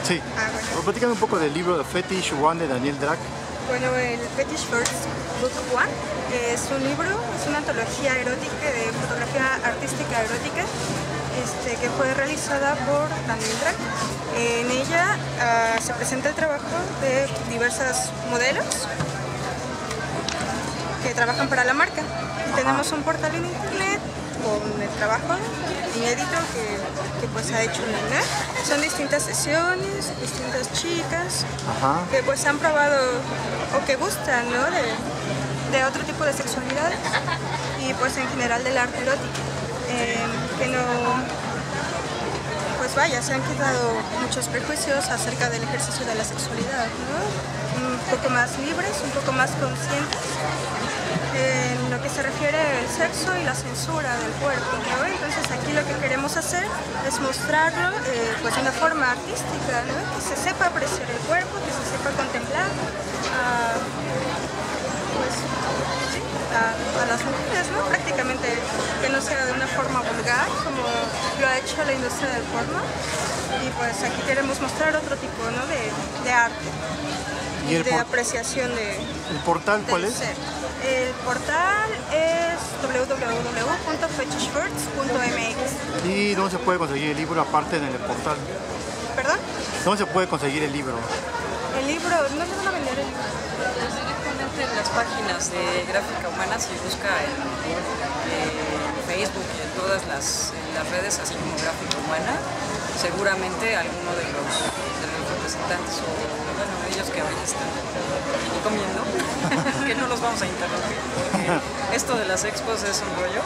Sí. Ah, bueno. Pero platícame un poco del libro The Fetish One de Daniel Drac. Bueno, el Fetish First Book One es un libro, es una antología erótica de fotografía artística erótica que fue realizada por Daniel Drac. En ella se presenta el trabajo de diversas modelos que trabajan para la marca. Tenemos un portal en internet con el trabajo inédito que pues ha hecho Nina. Son distintas sesiones, distintas chicas que pues han probado o que gustan, ¿no? de otro tipo de sexualidad y pues en general del arte erótico. Que no, pues vaya, se han quitado muchos prejuicios acerca del ejercicio de la sexualidad, ¿no? Un poco más libres, un poco más conscientes en lo que se refiere al sexo y la censura del cuerpo, ¿no? Entonces aquí lo que queremos hacer es mostrarlo pues de una forma artística, ¿no? Que se sepa apreciar el cuerpo, que se sepa contemplar pues, sí, a las mujeres, ¿no? Prácticamente que no sea de una forma vulgar como lo ha hecho la industria del porno, y pues aquí queremos mostrar otro tipo, ¿no? de arte y de apreciación de... ¿El portal cuál es? Ser. El portal es www.fetishfirst.mx. ¿Y dónde se puede conseguir el libro aparte en el portal? ¿Perdón? ¿Dónde se puede conseguir el libro? El libro, ¿dónde van a vender el libro? Pues directamente en las páginas de Gráfica Humana, si busca en Facebook y en todas las redes, así como Gráfica Humana, seguramente alguno de los representantes o bueno, ellos que hoy están comiendo, que no los vamos a interrumpir, porque esto de las expos es un rollo.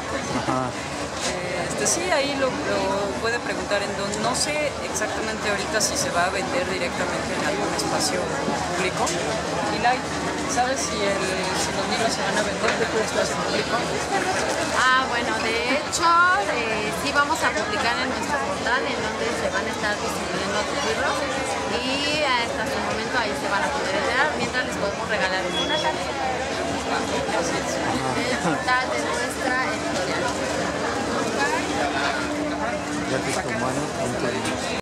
Sí, ahí lo puede preguntar en donde, no sé exactamente ahorita si se va a vender directamente en algún espacio público. Hilay, ¿sabes si los libros se van a vender en algún espacio público? Bueno, de hecho, sí vamos a publicar en nuestro portal en donde se van a estar distribuyendo los libros y hasta su momento ahí se van a poder enterar, mientras les podemos regalar una tarjeta. El portal de nuestra editorial. Gráfica Humana.